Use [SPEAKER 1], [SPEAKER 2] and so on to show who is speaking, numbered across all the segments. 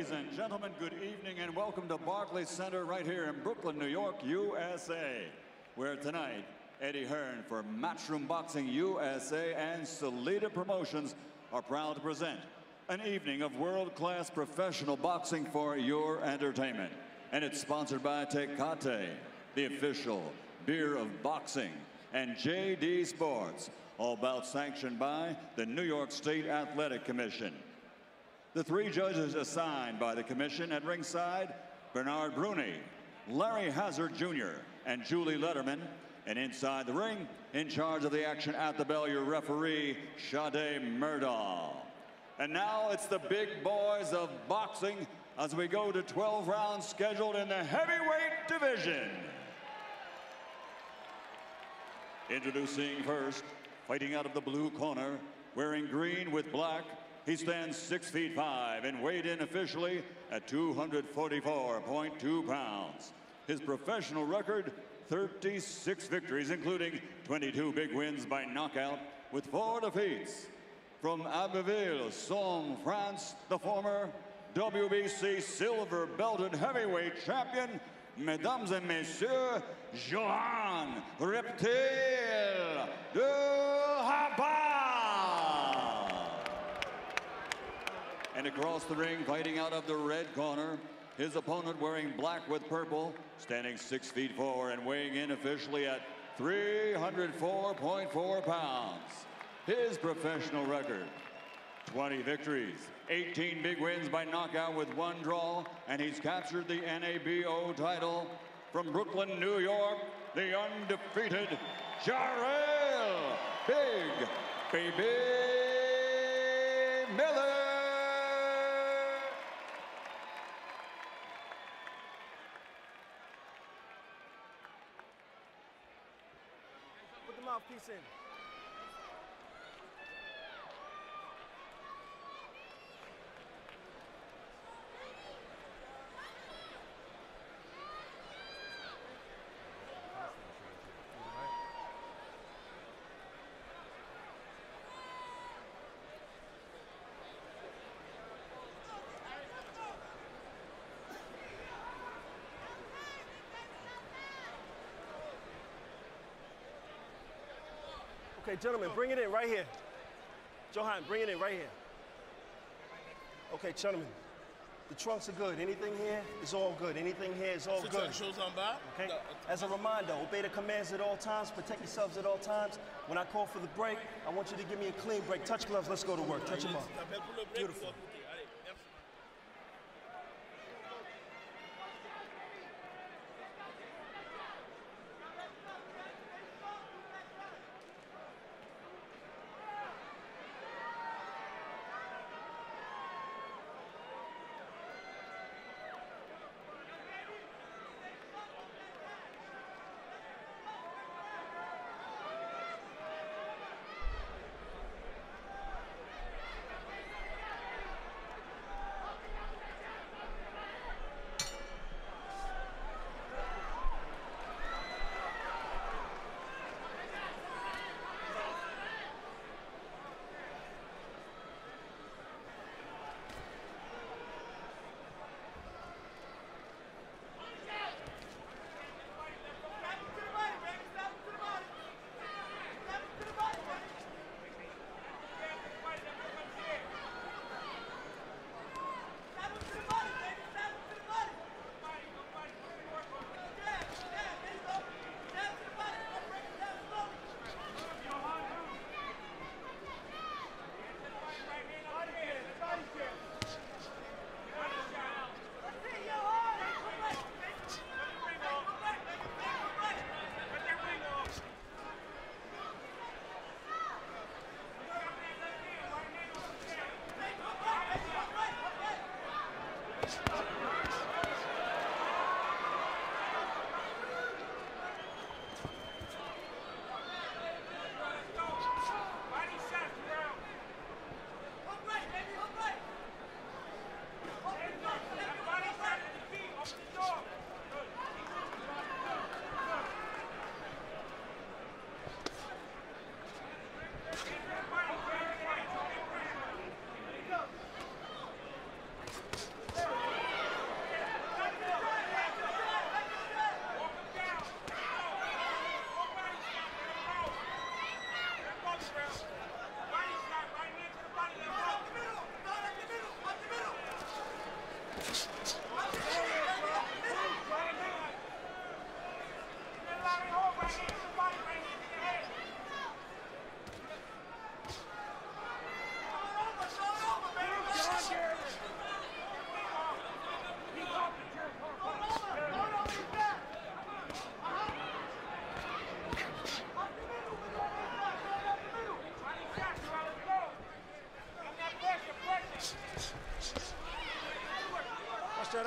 [SPEAKER 1] Ladies and gentlemen, good evening and welcome to Barclays Center right here in Brooklyn, New York, USA, where tonight Eddie Hearn for Matchroom Boxing USA and Salida Promotions are proud to present an evening of world-class professional boxing for your entertainment. And it's sponsored by Tecate, the official beer of boxing, and JD Sports, all bout sanctioned by the New York State Athletic Commission. The three judges assigned by the commission at ringside, Bernard Bruni, Larry Hazard Jr., and Julie Letterman. And inside the ring, in charge of the action at the bell, your referee, Sade Murdahl. And now it's the big boys of boxing as we go to 12 rounds scheduled in the heavyweight division. Introducing first, fighting out of the blue corner, wearing green with black, he stands 6'5" and weighed in officially at 244.2 pounds. His professional record, 36 victories, including 22 big wins by knockout, with 4 defeats. From Abbeville, Somme, France, the former WBC silver belted heavyweight champion, Mesdames et Messieurs, Johan Reptile de Rabat. And across the ring, fighting out of the red corner, his opponent wearing black with purple, standing 6'4" and weighing in officially at 304.4 pounds. His professional record, 20 victories, 18 big wins by knockout with 1 draw, and he's captured the NABO title from Brooklyn, New York, the undefeated Jarrell Big Baby Miller.
[SPEAKER 2] Put the mouthpiece in. Okay, gentlemen, bring it in right here. Johan, bring it in right here. Okay, gentlemen, the trunks are good. Anything here is all good. Anything here is all good. Okay? As a reminder, obey the commands at all times. Protect yourselves at all times. When I call for the break, I want you to give me a clean break. Touch gloves. Let's go to work. Touch them up. Beautiful.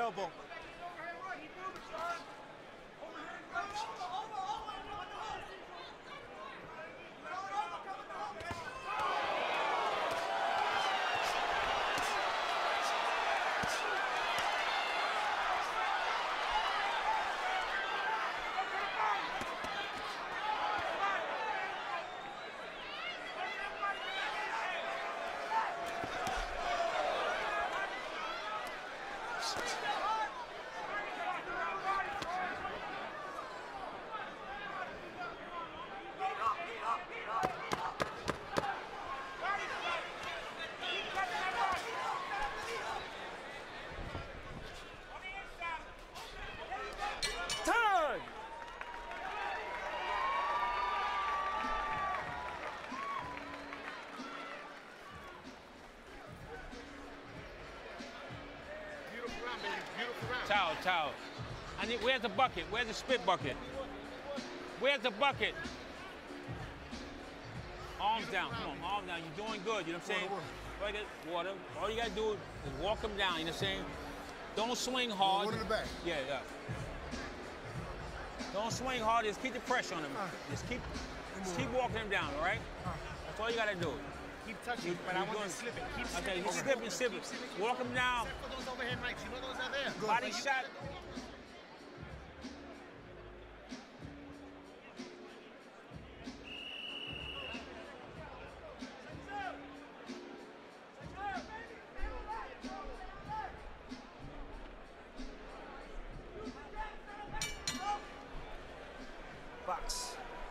[SPEAKER 2] elbow.
[SPEAKER 3] Towel. Where's the bucket? Where's the spit bucket? Where's the bucket? Arms down. Come on, arms down. You're doing good. You know what I'm saying? Water. All you got to do is walk them down. You know what I'm saying? Don't swing hard.
[SPEAKER 4] One in the back.
[SPEAKER 3] Yeah. Don't swing hard. Just keep the pressure on them. Just keep walking them down, all right? That's all you got to do.
[SPEAKER 4] Keep touching, but I want to slip it. Keep
[SPEAKER 3] okay, slip it. Walk them down.
[SPEAKER 4] Except for those overhead rights. You know those are there. Good.
[SPEAKER 3] Body shot.
[SPEAKER 2] Box.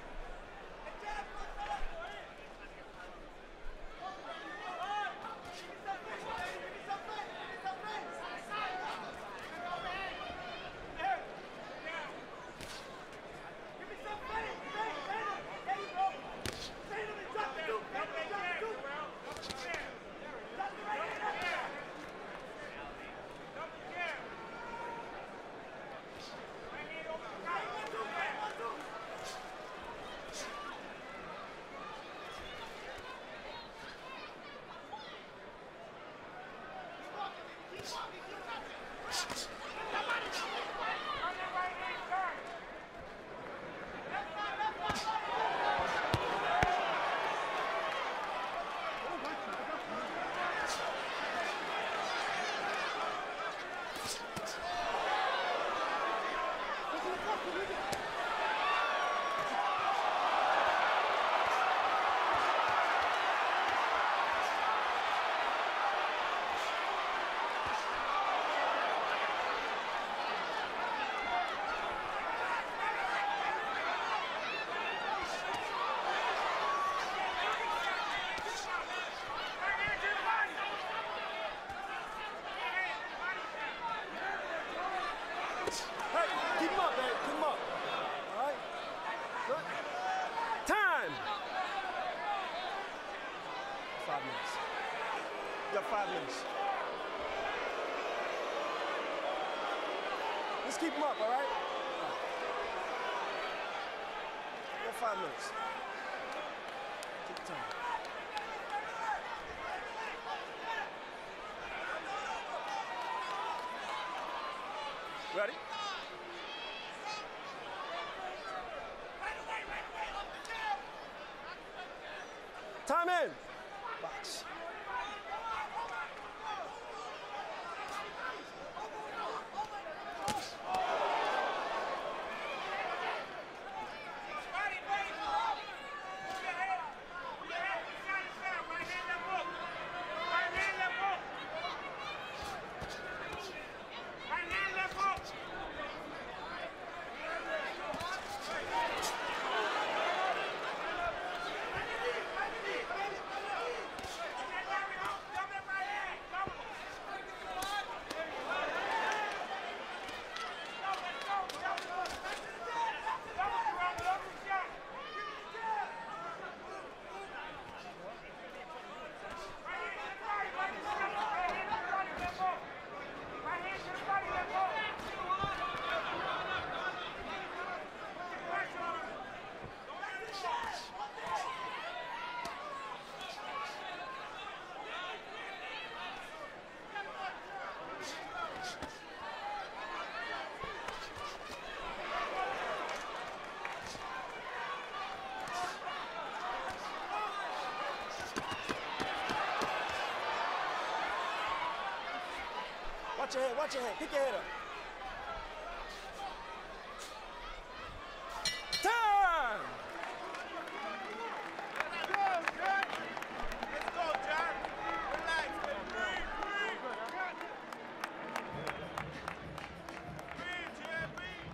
[SPEAKER 2] You got 5 minutes. Let's keep them up, all right? You got 5 minutes. Take your time. Ready? Time in. Box. Watch your head, watch your head. Pick your head up. Time!
[SPEAKER 4] Let's go, John. Let's go, John. Relax, man. Breathe, breathe. Breathe, John, breathe.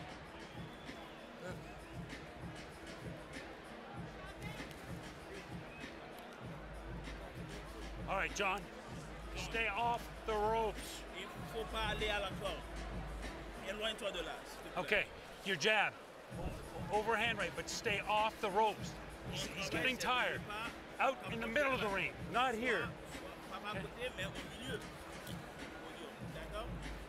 [SPEAKER 5] All right, John. Stay off the ropes.
[SPEAKER 6] Il faut pas aller à la corde. Éloigne-toi de là, s'il te plaît.
[SPEAKER 5] Okay, your jab. Overhand right, but stay off the ropes. He's getting tired. Out in the middle of the ring, not here.
[SPEAKER 6] Pas à côté, mais au milieu. Au milieu, d'accord?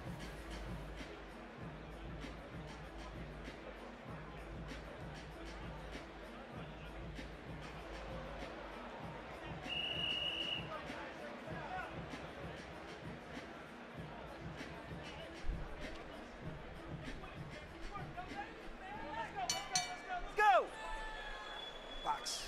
[SPEAKER 2] Go! Box.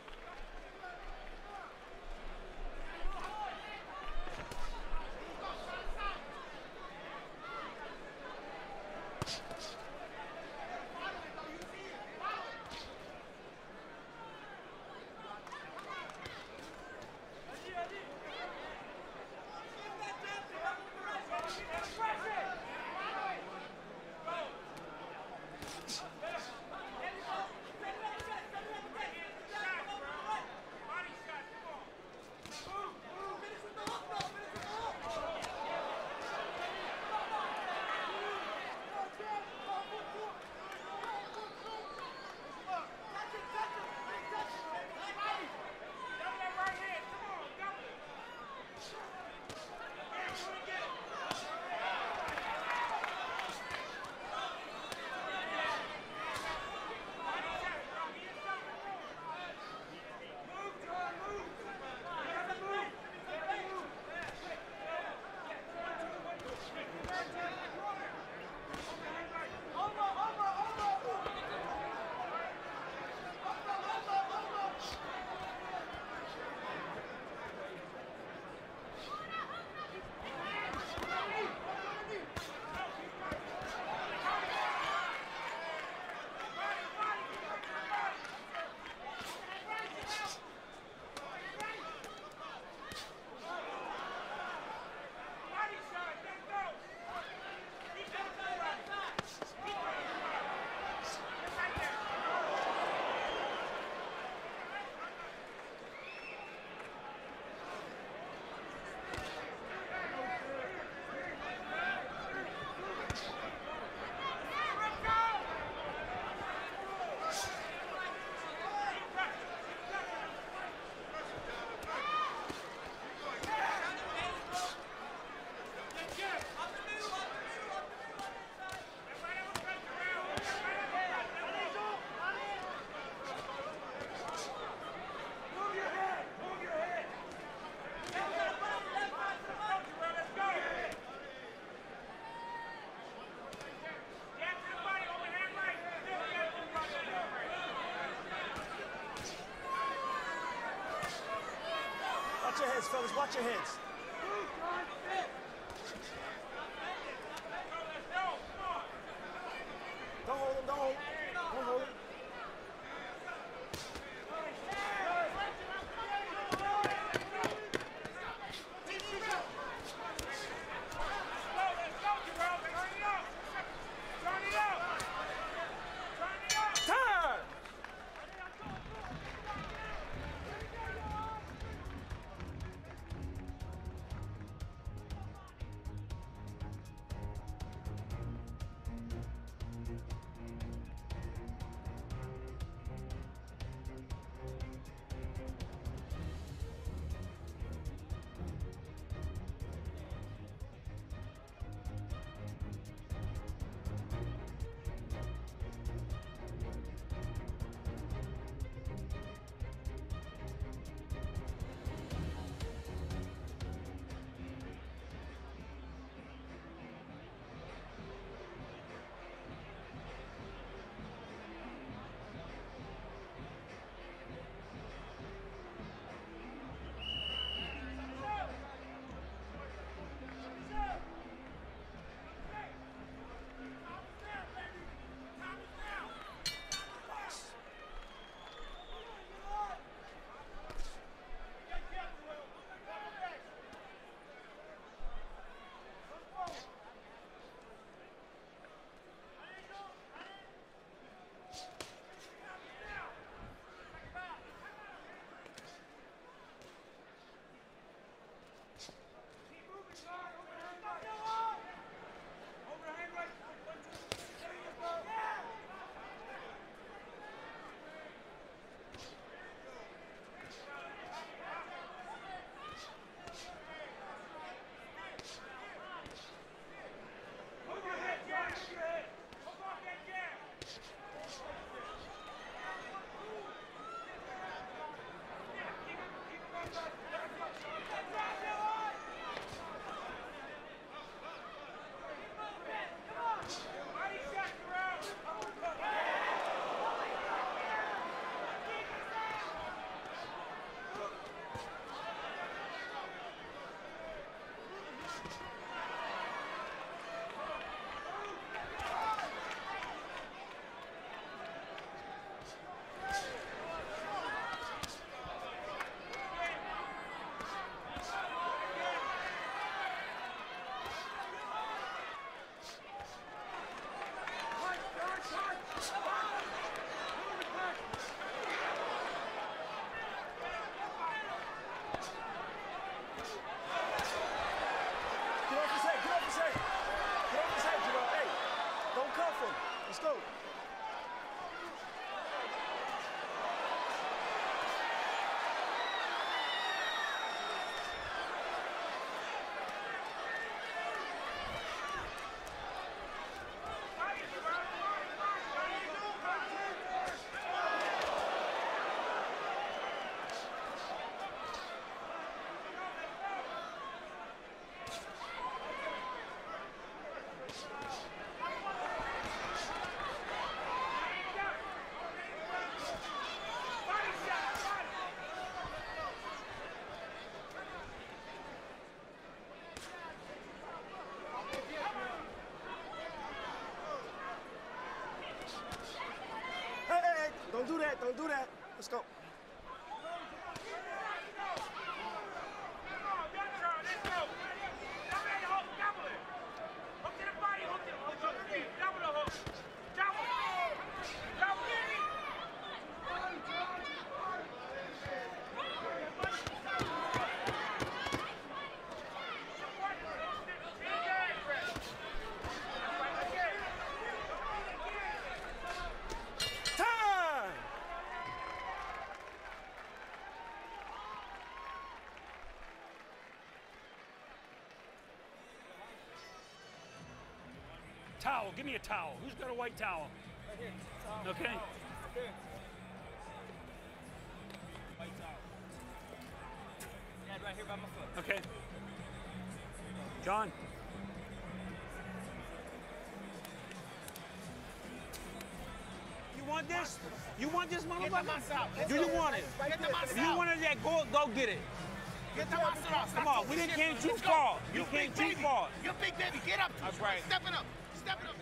[SPEAKER 2] Watch your heads, fellas. Watch your heads. Don't hold him. Don't hold him. Don't hold him. Time! off him. Let's go. Hey, don't do that. Don't do that. Let's go. Time!
[SPEAKER 5] Towel. Give me a towel. Who's got a white towel?
[SPEAKER 3] Right here. Towel.
[SPEAKER 5] Okay.
[SPEAKER 3] Towel. Here. White towel. Yeah, right here by my foot.
[SPEAKER 5] Okay. John.
[SPEAKER 3] You want this? You want this,
[SPEAKER 6] Get the
[SPEAKER 3] motherfucker?
[SPEAKER 6] muscle out.
[SPEAKER 3] Do you want it?
[SPEAKER 6] Get the muscle
[SPEAKER 3] If you
[SPEAKER 6] out.
[SPEAKER 3] wanted that, go get it.
[SPEAKER 6] Get the muscle out.
[SPEAKER 3] Come on, we didn't came too far. You came too far.
[SPEAKER 6] You big baby. Get up.
[SPEAKER 3] That's right.
[SPEAKER 6] Step it up. Step it up.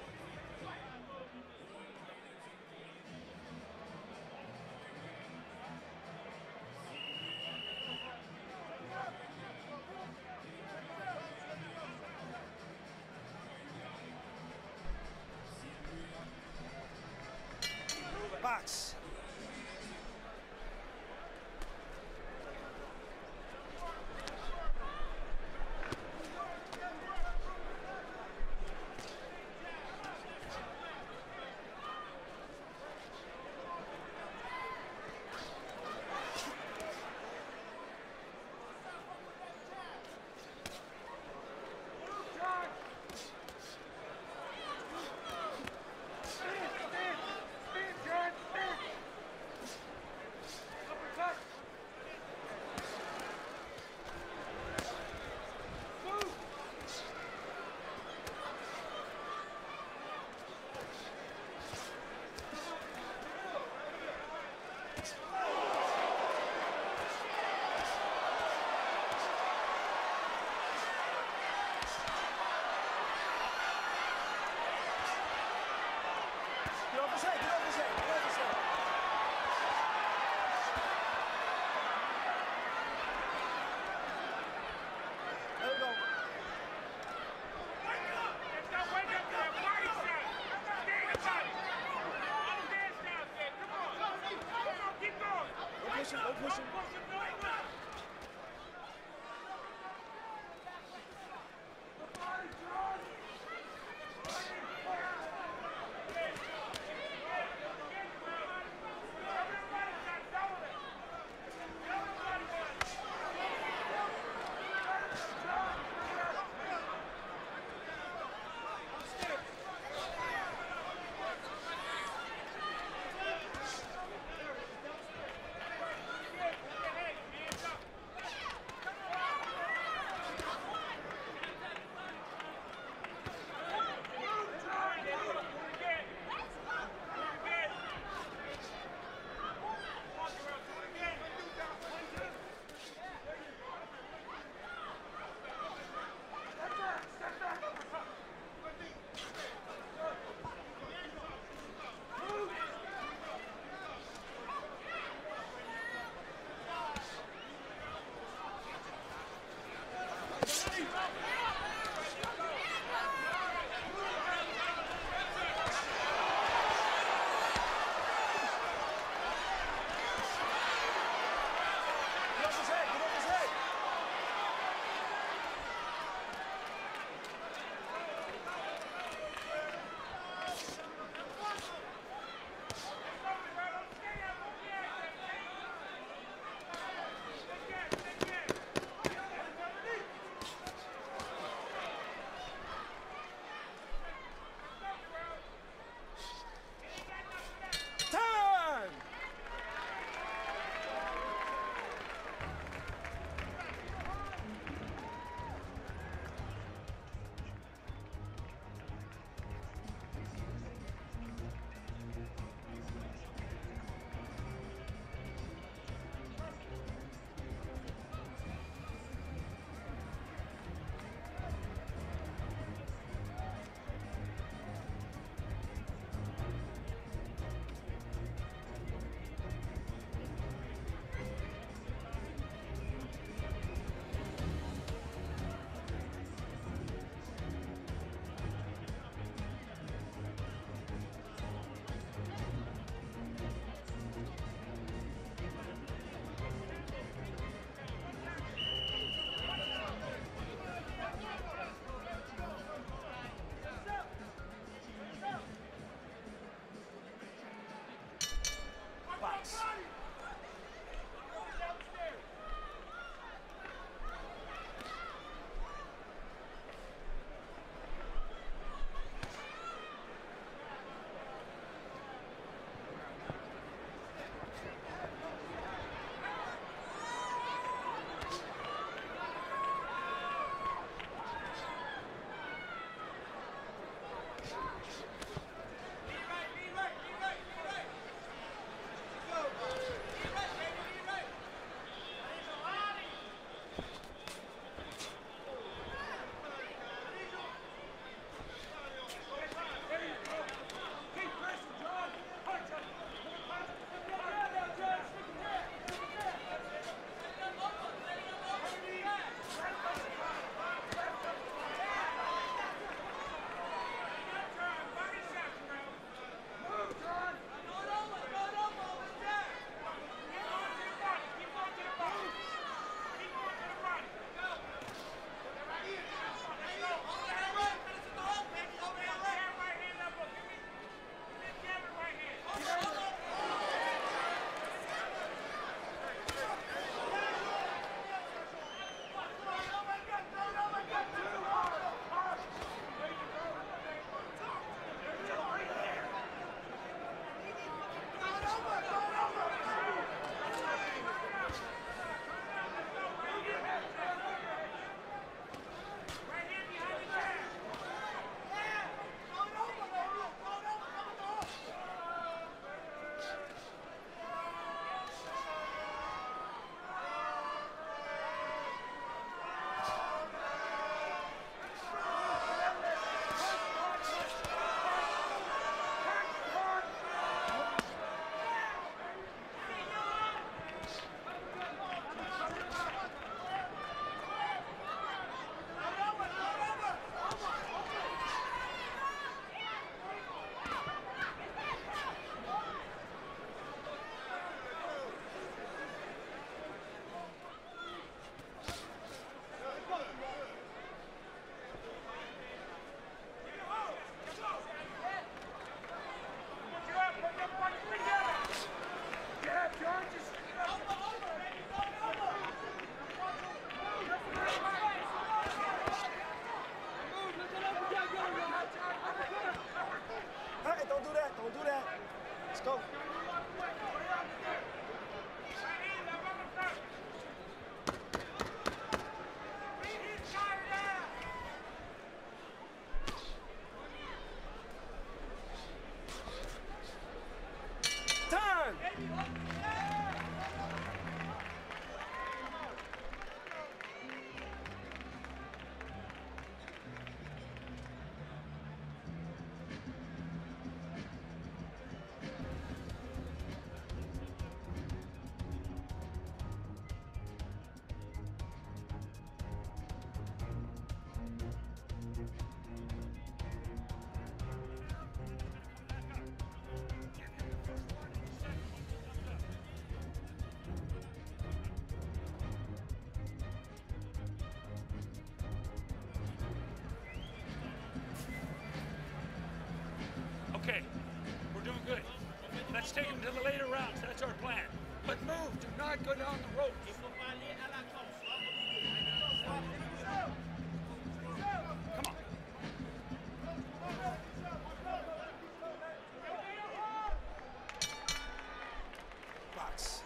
[SPEAKER 2] Box. Get off his head. Get off his head. Get off his head. Let him go. Don't push him. Don't push him. Don't do that. Let's go. Time!
[SPEAKER 5] Okay, we're doing good. Let's take him to the later rounds. That's our plan. But move. Do not go down the ropes. Come on.
[SPEAKER 2] Box.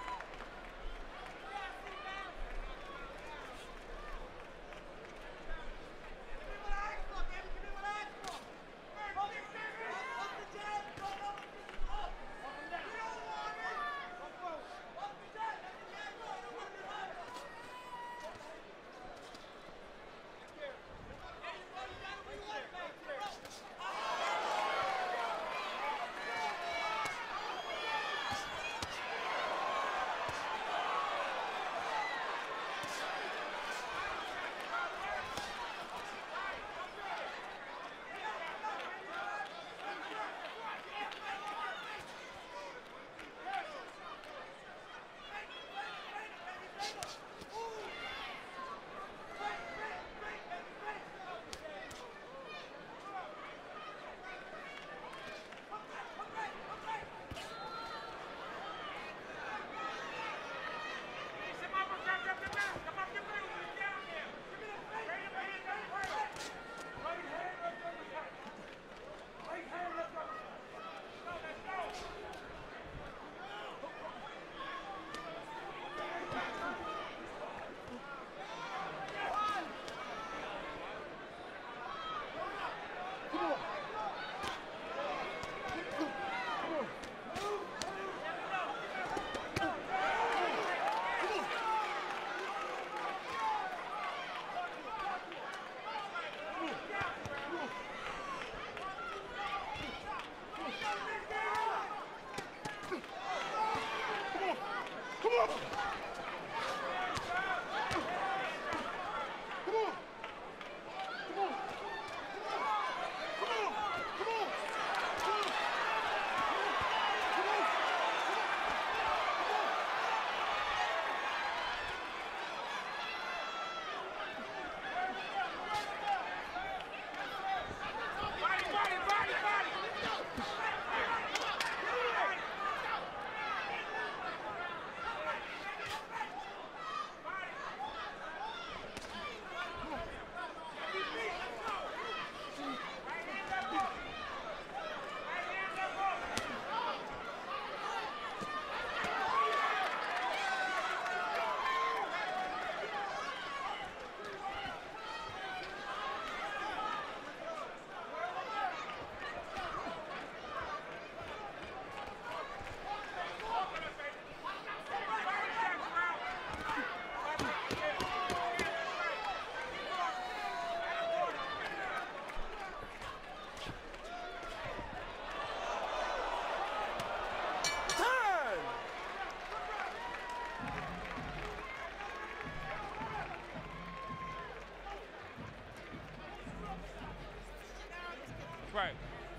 [SPEAKER 3] Right.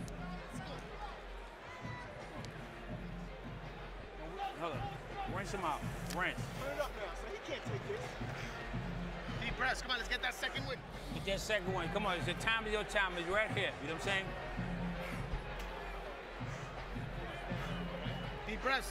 [SPEAKER 3] Hold on. Rinse him out. Rinse.
[SPEAKER 2] Turn it up now, son. He can't take this.
[SPEAKER 7] Deep breaths. Come on, let's get that second win.
[SPEAKER 3] Get that second one. Come on. It's the time of your time. It's right here. You know what I'm saying?
[SPEAKER 7] Deep breaths.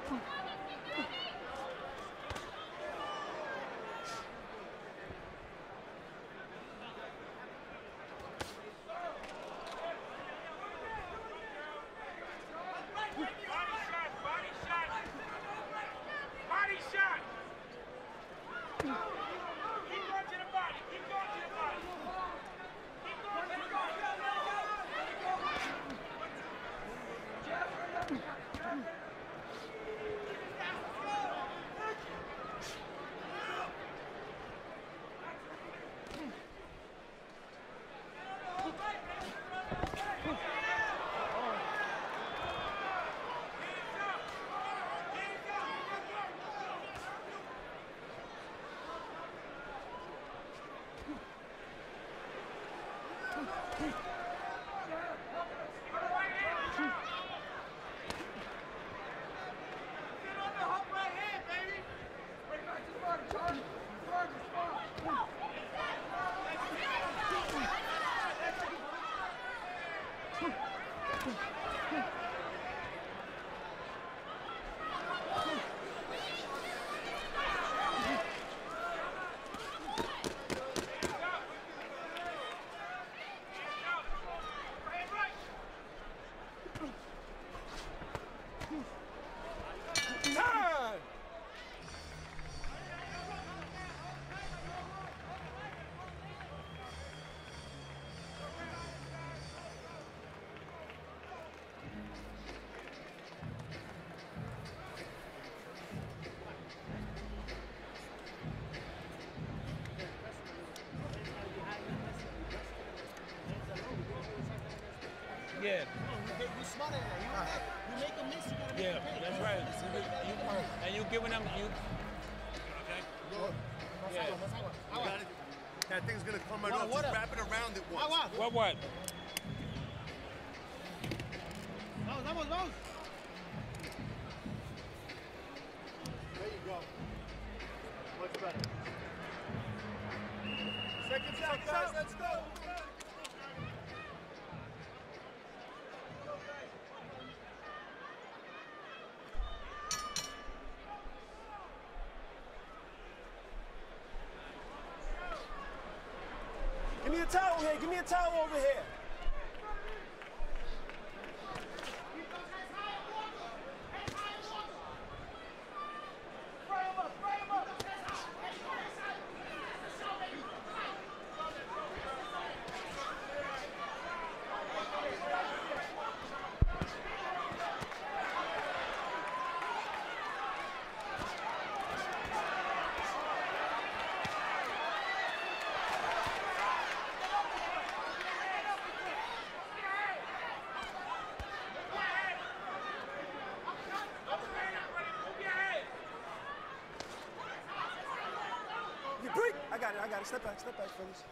[SPEAKER 3] Yeah.
[SPEAKER 7] You smart at that. You make a miss, you gotta make
[SPEAKER 3] Yeah,
[SPEAKER 7] a pay.
[SPEAKER 3] that's right. And you giving them you. Yeah.
[SPEAKER 7] That thing's gonna come right off. Just wrap it around it once.
[SPEAKER 3] What?
[SPEAKER 7] Vamos. There you go. Much better. Second shot, guys. Let's go.
[SPEAKER 2] Give me a towel here. Give me a towel over here. I got it. Step back, fellas.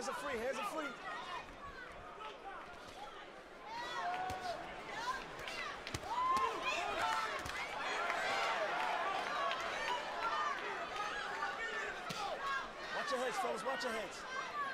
[SPEAKER 2] Hands are free. Hands are free. Watch your heads, fellas. Watch your heads.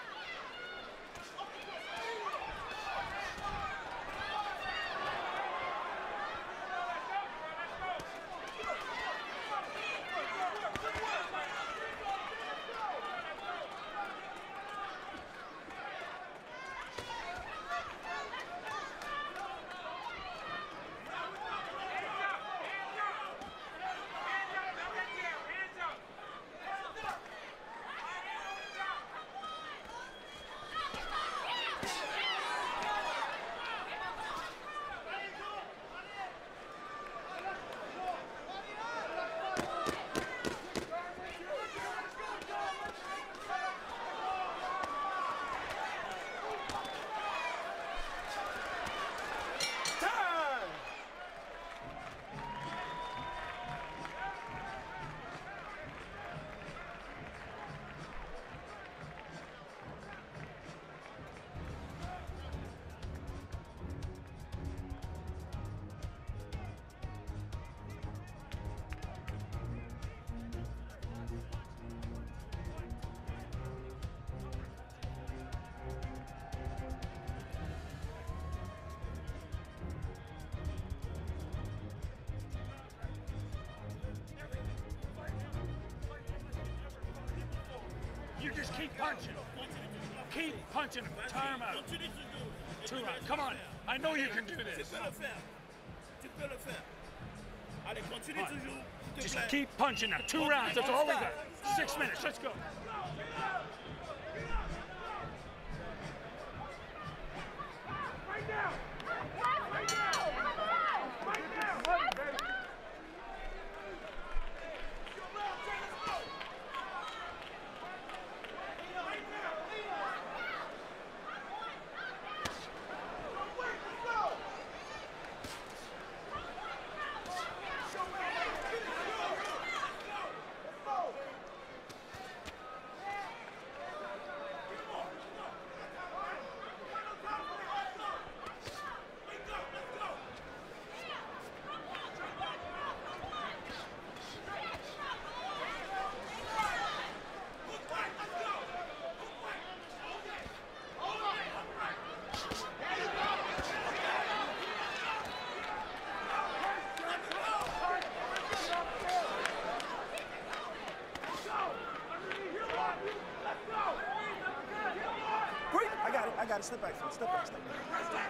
[SPEAKER 5] You just keep punching. Keep punching him. Tire him out. 2 rounds. Come on. I know you can do this. Just keep punching now. 2 rounds. That's all we got. 6 minutes. Let's go.
[SPEAKER 2] I got it. Step back, Phil. Step back. Step back.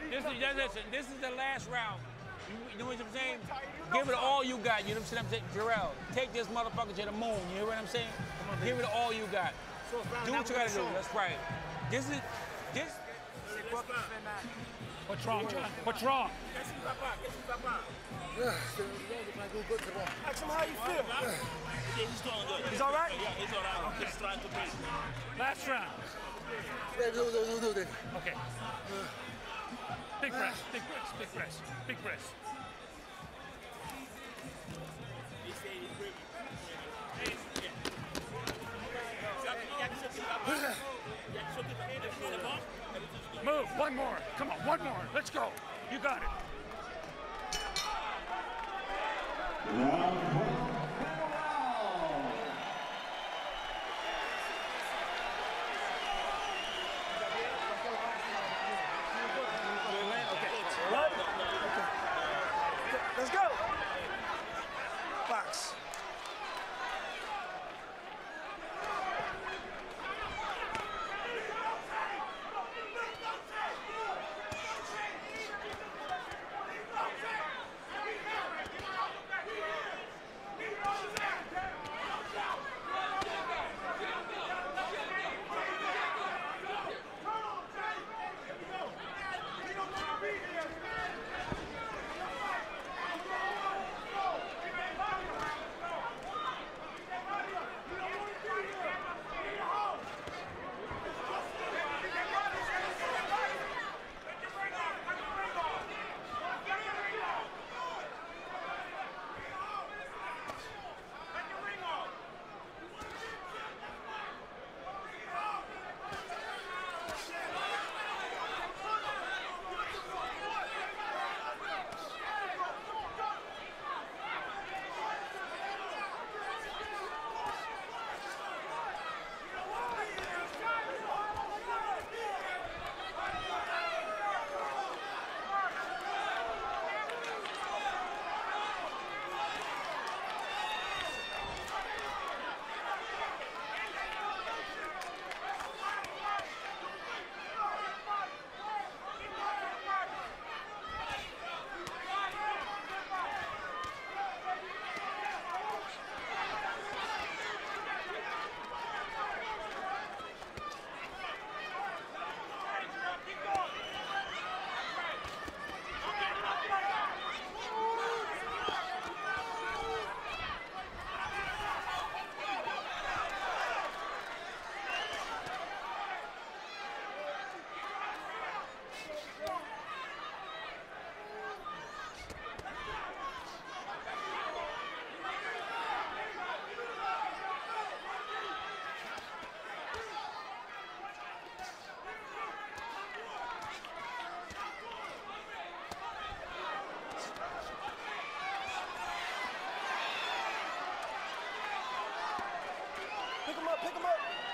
[SPEAKER 3] Listen, this is the last round. You know what I'm saying? Give it all you got. You know what I'm saying? Jarrell, take this motherfucker to the moon. You hear what I'm saying? Give it all you got. Do what you gotta do. That's right. This.
[SPEAKER 5] What's wrong, John? What's wrong?
[SPEAKER 2] Ask him how you feel.
[SPEAKER 6] Yeah, he's doing good.
[SPEAKER 2] He's all right?
[SPEAKER 6] Yeah, he's all right. Okay. He's trying to breathe.
[SPEAKER 5] Last round. Okay. Big press, big press, big press, big press.
[SPEAKER 6] He say he's breathing.
[SPEAKER 5] Move, one more. Come on, one more. Let's go. You got it.
[SPEAKER 2] Let's go. Box. Pick him up, pick him up.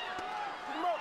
[SPEAKER 2] Pick him up.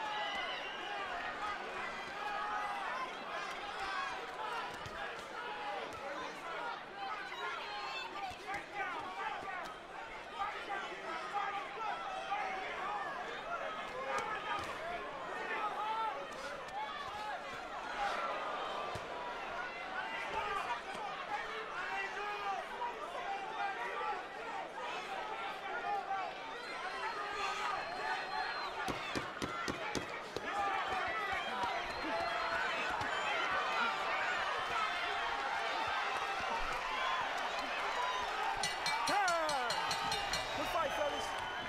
[SPEAKER 2] Good fight, fellas.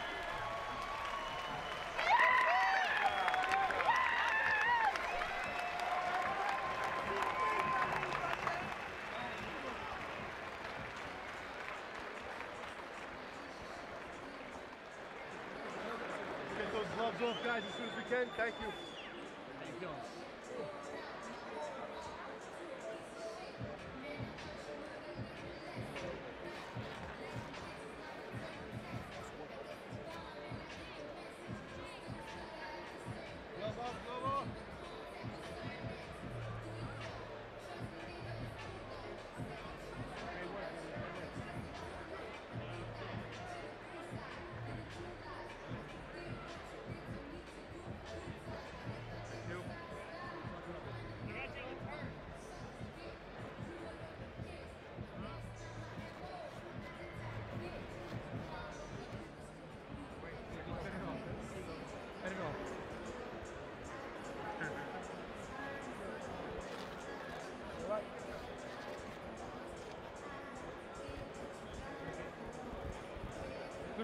[SPEAKER 7] Get those gloves off, guys, as soon as we can. Thank you. Glove off, glove off.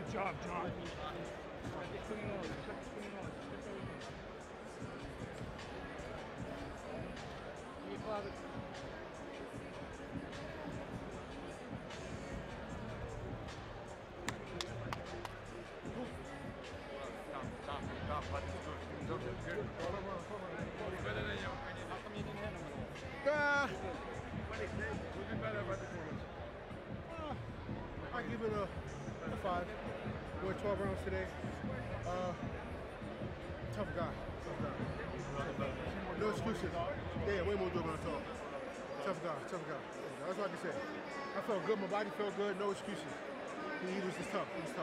[SPEAKER 5] Good job, John.
[SPEAKER 7] I give it a 5. We're 12 rounds today. Tough guy. No excuses. Yeah, way more durable than tall. Tough guy. That's what I can say. I felt good. My body felt good. No excuses. He was just tough. He was tough.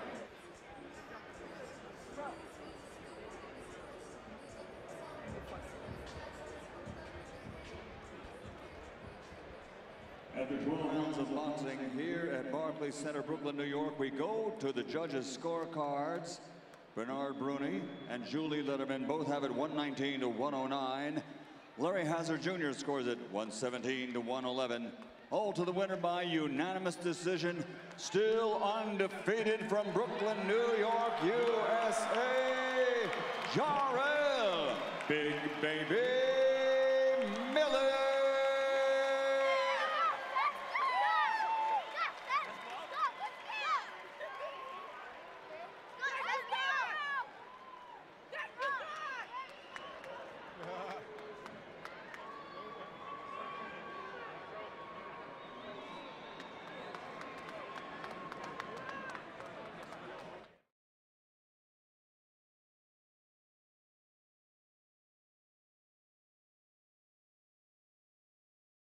[SPEAKER 1] After 12 rounds of boxing here at Barclays Center, Brooklyn, New York, we go to the judges' scorecards. Bernard Bruni and Julie Letterman both have it 119 to 109. Larry Hazard Jr. scores it 117 to 111. All to the winner by unanimous decision. Still undefeated from Brooklyn, New York, USA, Jarrell Big Baby